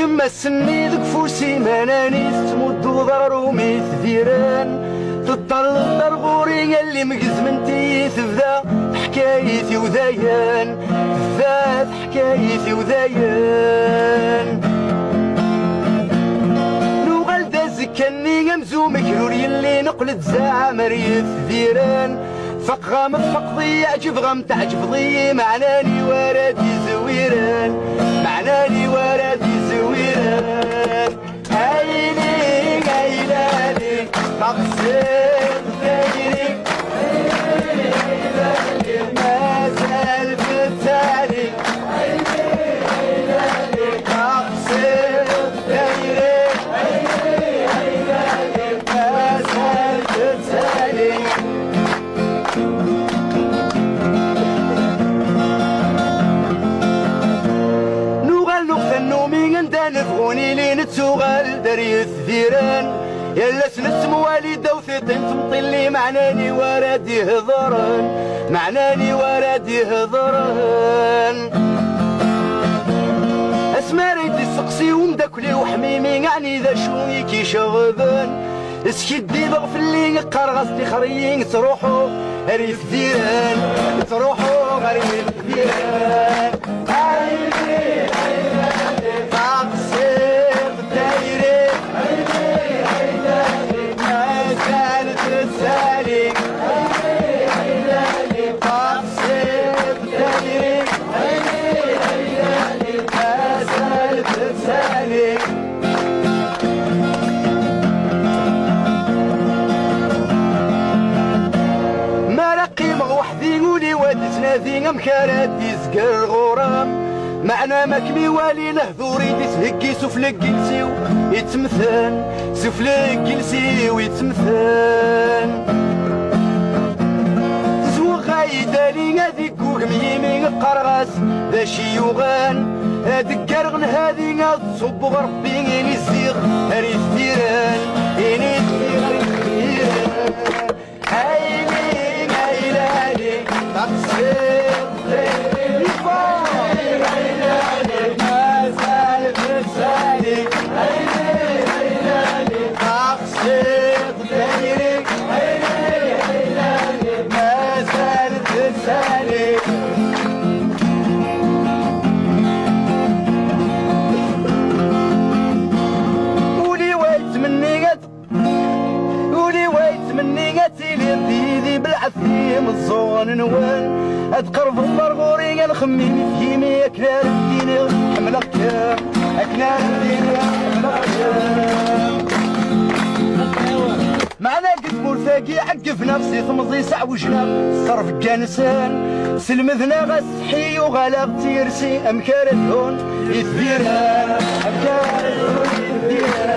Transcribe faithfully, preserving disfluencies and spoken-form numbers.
كما السني ذك فوسي ماناني تمد ضروري ثديران تطل ضرغوري اللي مقزمنتي تبدا حكايتي وذايان تبدا حكايتي وذايان نوغل داز كاني غمزو مكرور يلي نقلت زعما ريث ثديران فق غام فقضي عجب غام تعجب ضي معناني ورادي زويران معناني ورادي زويران هايلي هايلالي تقصد دايري ما زال في التالي تقصد دايري ما زال في التالي نفغوني لين تسوغال دريث ثيران يلا سنسم والدة وثيطين تمطلي معناني ورادي هضران معناني ورادي هضران اسماري تسقسي ومداكلي وحميمي يعني ذا شوني كي شغبان اسكدي ضغف اللي قرغص تخريين تروحوا ريث ثيران تروحوا غريب ثيران ذي مكارات يزقر الغرام معنا مكمي والي نهذوري تسهكي سفلك جلسي ويتمثان سفلك جلسي ويتمثان تزوغ غايدالي هذيك وقميمي قرغاس ذا شي يوغان هذيك قرغن هذي تصب غربي اني الزيغ هري الثيران اني الثيران هايلي هايلالي تقصير بالعثيم الزون نوان اتقرب الضرغوري الخميم فيمي اكنار الدين حمل الكام اكنار الدين حمل الكام معنا قد مرثاقي عقف نفسي ثمضي سع وجنا صرف كانسان سلمذنا غسحي وغلق تيرسي امكارت هون يثبيرها امكارت هون يثبيرها